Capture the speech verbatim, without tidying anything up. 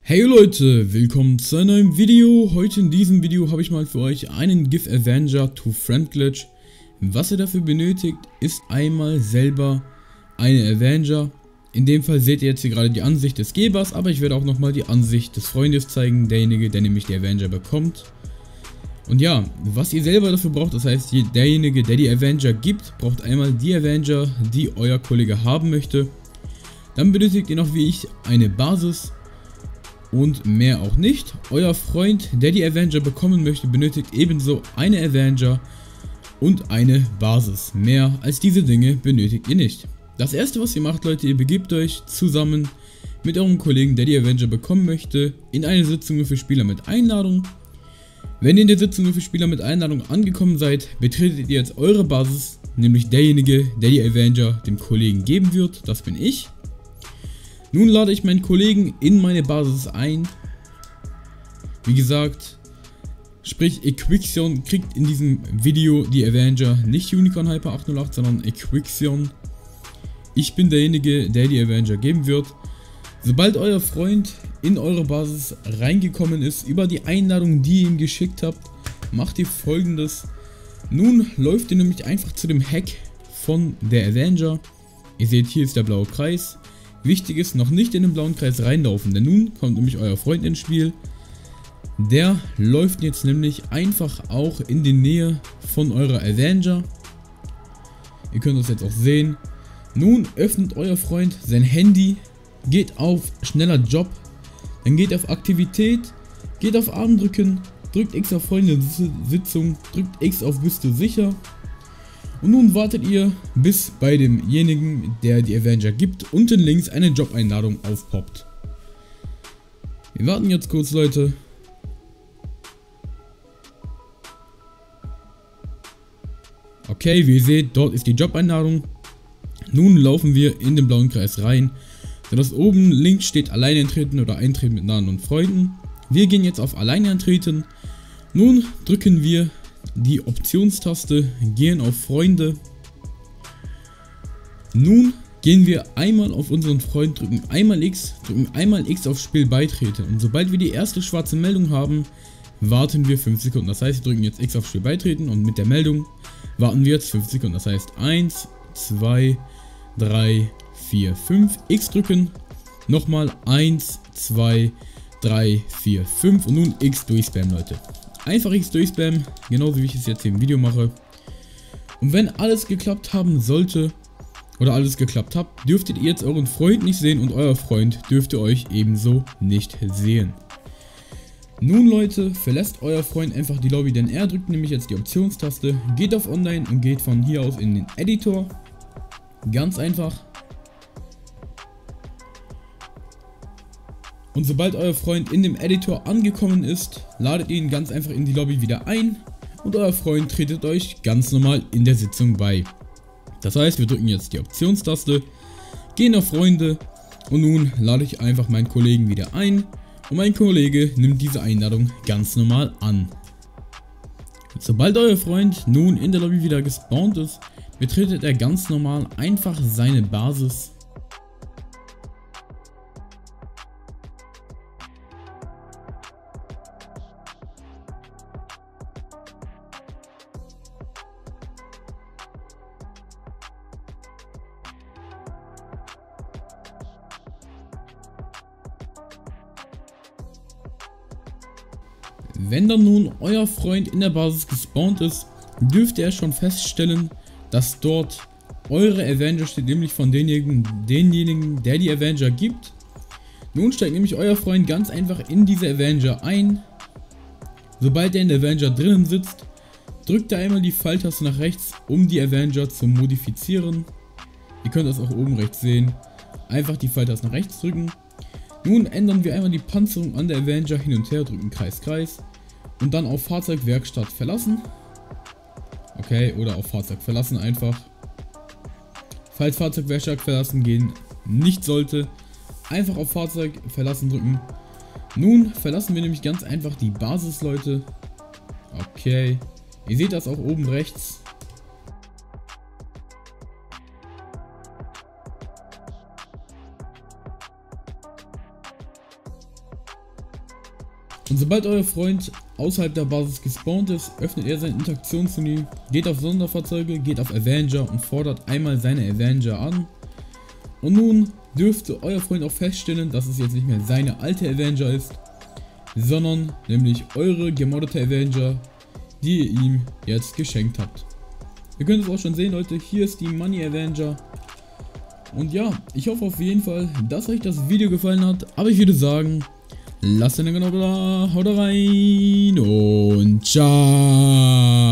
Hey Leute, willkommen zu einem neuen Video. Heute in diesem Video habe ich mal für euch einen Give Avenger to Friend Glitch. Was ihr dafür benötigt, ist einmal selber eine Avenger. In dem Fall seht ihr jetzt hier gerade die Ansicht des Gebers, aber ich werde auch nochmal die Ansicht des Freundes zeigen, derjenige, der nämlich die Avenger bekommt. Und ja, was ihr selber dafür braucht, das heißt, derjenige, der die Avenger gibt, braucht einmal die Avenger, die euer Kollege haben möchte. Dann benötigt ihr noch wie ich eine Basis. Und mehr auch nicht. Euer Freund, der die Avenger bekommen möchte, benötigt ebenso eine Avenger und eine Basis. Mehr als diese Dinge benötigt ihr nicht. Das erste, was ihr macht, Leute, ihr begebt euch zusammen mit eurem Kollegen, der die Avenger bekommen möchte, in eine Sitzung für Spieler mit Einladung. Wenn ihr in der Sitzung für Spieler mit Einladung angekommen seid, betretet ihr jetzt eure Basis, nämlich derjenige, der die Avenger dem Kollegen geben wird. Das bin ich. Nun lade ich meinen Kollegen in meine Basis ein. Wie gesagt, sprich Equixion kriegt in diesem Video die Avenger, nicht Unicorn Hyper acht null acht, sondern Equixion. Ich bin derjenige, der die Avenger geben wird. Sobald euer Freund in eure Basis reingekommen ist, über die Einladung, die ihr ihm geschickt habt, macht ihr Folgendes. Nun läuft ihr nämlich einfach zu dem Hack von der Avenger. Ihr seht, hier ist der blaue Kreis. Wichtig ist, noch nicht in den blauen Kreis reinlaufen, denn nun kommt nämlich euer Freund ins Spiel. Der läuft jetzt nämlich einfach auch in die Nähe von eurer Avenger. Ihr könnt das jetzt auch sehen. Nun öffnet euer Freund sein Handy, geht auf schneller Job, dann geht auf Aktivität, geht auf Arm drücken, drückt X auf Freunde Sitzung, drückt X auf Bist du sicher. Und nun wartet ihr, bis bei demjenigen, der die Avenger gibt, unten links eine Jobeinladung aufpoppt. Wir warten jetzt kurz, Leute. Okay, wie ihr seht, dort ist die Jobeinladung. Nun laufen wir in den blauen Kreis rein, sodass oben links steht Alleine eintreten oder Eintreten mit Nahen und Freunden. Wir gehen jetzt auf Alleine eintreten. Nun drücken wir die Optionstaste, gehen auf Freunde. Nun gehen wir einmal auf unseren Freund, drücken einmal X, drücken einmal X auf Spiel beitreten. Und sobald wir die erste schwarze Meldung haben, warten wir fünf Sekunden. Das heißt, wir drücken jetzt X auf Spiel beitreten und mit der Meldung warten wir jetzt fünf Sekunden. Das heißt eins, zwei, drei, vier, fünf. X drücken. Nochmal eins, zwei, drei, vier, fünf. Und nun X durchspammen, Leute. Einfach X durchspammen, genauso wie ich es jetzt hier im Video mache. Und wenn alles geklappt haben sollte, oder alles geklappt hat, dürftet ihr jetzt euren Freund nicht sehen und euer Freund dürfte euch ebenso nicht sehen. Nun, Leute, verlässt euer Freund einfach die Lobby, denn er drückt nämlich jetzt die Optionstaste, geht auf Online und geht von hier aus in den Editor. Ganz einfach. Und sobald euer Freund in dem Editor angekommen ist, ladet ihr ihn ganz einfach in die Lobby wieder ein und euer Freund tretet euch ganz normal in der Sitzung bei. Das heißt, wir drücken jetzt die Optionstaste, gehen auf Freunde und nun lade ich einfach meinen Kollegen wieder ein und mein Kollege nimmt diese Einladung ganz normal an. Sobald euer Freund nun in der Lobby wieder gespawnt ist, betretet er ganz normal einfach seine Basis. Wenn dann nun euer Freund in der Basis gespawnt ist, dürft ihr schon feststellen, dass dort eure Avenger steht, nämlich von denjenigen, denjenigen, der die Avenger gibt. Nun steigt nämlich euer Freund ganz einfach in diese Avenger ein. Sobald er in der Avenger drinnen sitzt, drückt er einmal die Pfeiltaste nach rechts, um die Avenger zu modifizieren. Ihr könnt das auch oben rechts sehen. Einfach die Pfeiltaste nach rechts drücken. Nun ändern wir einmal die Panzerung an der Avenger hin und her, drücken Kreis, Kreis und dann auf Fahrzeugwerkstatt verlassen. Okay, oder auf Fahrzeug verlassen einfach. Falls Fahrzeugwerkstatt verlassen gehen nicht sollte, einfach auf Fahrzeug verlassen drücken. Nun verlassen wir nämlich ganz einfach die Basis, Leute. Okay, ihr seht das auch oben rechts. Und sobald euer Freund außerhalb der Basis gespawnt ist, öffnet er sein Interaktionsmenü, geht auf Sonderfahrzeuge, geht auf Avenger und fordert einmal seine Avenger an. Und nun dürfte euer Freund auch feststellen, dass es jetzt nicht mehr seine alte Avenger ist, sondern nämlich eure gemoddete Avenger, die ihr ihm jetzt geschenkt habt. Ihr könnt es auch schon sehen, Leute, hier ist die Money Avenger. Und ja, ich hoffe auf jeden Fall, dass euch das Video gefallen hat, aber ich würde sagen, lasst einen Daumen da, haut rein und ciao.